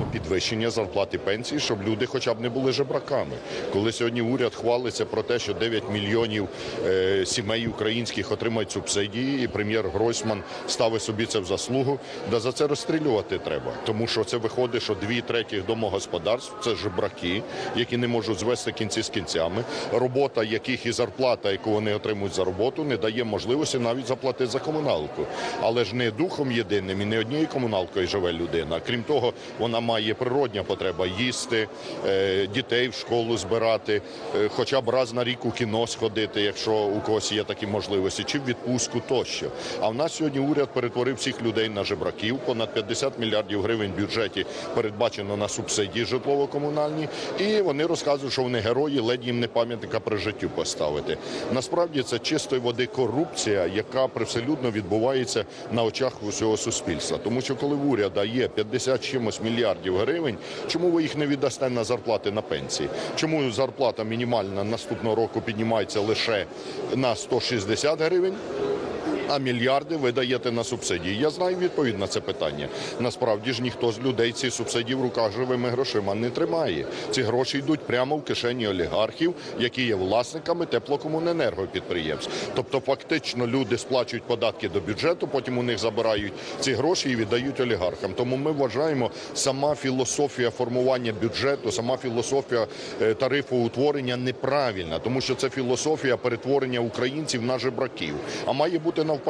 підвищення зарплат і пенсій, щоб люди хоча б не були жебраками. Коли сьогодні уряд хвалиться про те, що 9 мільйонів сімей українських отримають субсидії, і прем'єр Гройсман ставить собі це в заслугу, да за це розстрілювати треба. Тому що це виходить, що 2/3 домогосподарств – це жебраки, які не можуть звести кінці з кінцями, робота яких і зарплата, яку вони отримують за роботу, не дає можливості навіть заплатити за комуналку. Але ж не духом єдиним і не однією комуналкою живе людина. Крім того, вона має природня потреба їсти, дітей в школу збирати, хоча б раз на рік у кіно сходити, якщо у когось є такі можливості, чи в відпустку тощо. А в нас сьогодні уряд перетворив всіх людей на жебраків. Понад 50 мільярдів гривень в бюджеті передбачено на субсидії житлово-комунальні. І вони розказують, що вони герої, ледь їм не пам'ятника при життю поставити. Насправді це чистої води корупція, яка привселюдно відбувається на очах усього суспільства. Тому що коли в уряду є 50 чимось мільярдів гривень, чому ви їх не віддасте на зарплати, на пенсії? Чому зарплата мінімальна наступного року піднімається лише на 160 гривень? А мільярди ви даєте на субсидії? Я знаю відповідь на це питання. Насправді ж ніхто з людей ці субсидії в руках живими грошима не тримає. Ці гроші йдуть прямо в кишені олігархів, які є власниками теплокомуненергопідприємств. Тобто фактично люди сплачують податки до бюджету, потім у них забирають ці гроші і віддають олігархам. Тому ми вважаємо, сама філософія формування бюджету, сама філософія тарифоутворення неправильна, тому що це філософія перетворення українців на жебраків. А має бути навпаки.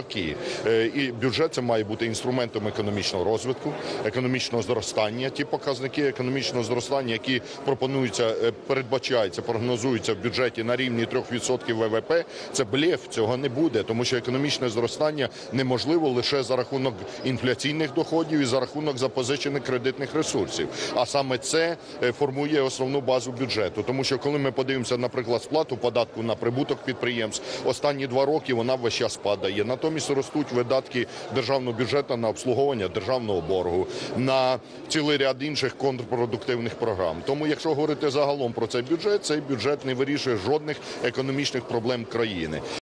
І бюджет це має бути інструментом економічного розвитку, економічного зростання. Ті показники економічного зростання, які пропонуються, передбачаються, прогнозуються в бюджеті на рівні 3% ВВП, це блеф, цього не буде, тому що економічне зростання неможливо лише за рахунок інфляційних доходів і за рахунок запозичених кредитних ресурсів. А саме це формує основну базу бюджету. Тому що коли ми подивимося, наприклад, сплату податку на прибуток підприємств, останні 2 роки вона весь час падає. Натомість ростуть видатки державного бюджету на обслуговування державного боргу, на цілий ряд інших контрпродуктивних програм. Тому, якщо говорити загалом про цей бюджет не вирішує жодних економічних проблем країни.